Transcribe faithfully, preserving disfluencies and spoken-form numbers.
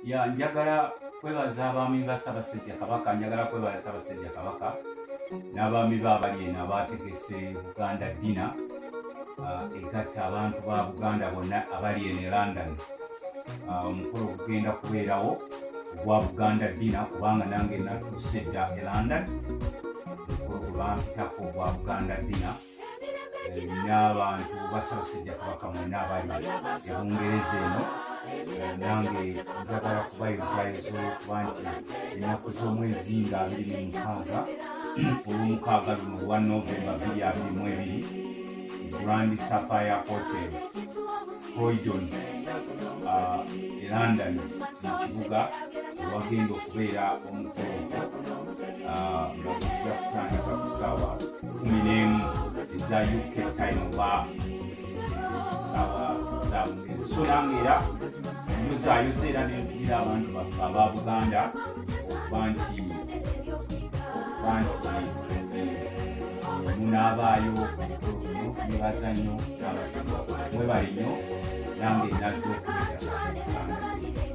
ya njagala kwebaza abaami ba Ssaabasajja Kabaka, njagala kwebaza Ssaabasajja Kabaka n'abaami be abali eno abategese Buganda Dinner egatta abantu ba Buganda bonna abali eno e London. Omukolo gugenda kubeerawo ogwa Buganda Dinner kubanga nange natuuse dda e London. Omukolo gwe bampitako ogwa Buganda Dinner n'abantu ba Ssaabasajja Kabaka mwenna abali e Bungereza eno. Nange njagala kubayozaayoza okuba nti ennaku z'omwezi nga abiri mu mukaaga olw'omukaaga luno olwa Novemba bbiri abiri mu ebiri Grand Sapphire Hotel Croydon e London mu kibuga ewagenda okubeera omukolo nga gujja kutandika ku ssaawa kumi n'emu eza U K time oba ssaawa za Bungereza. So nange era nyuzaayoza era n'empulira abantu baffe aba Buganda okuba nti okuba nti munaabaayo omukolo guno mwebaza nnyo n'abategesi mwebale nnyo nange naze okubeera Buganda.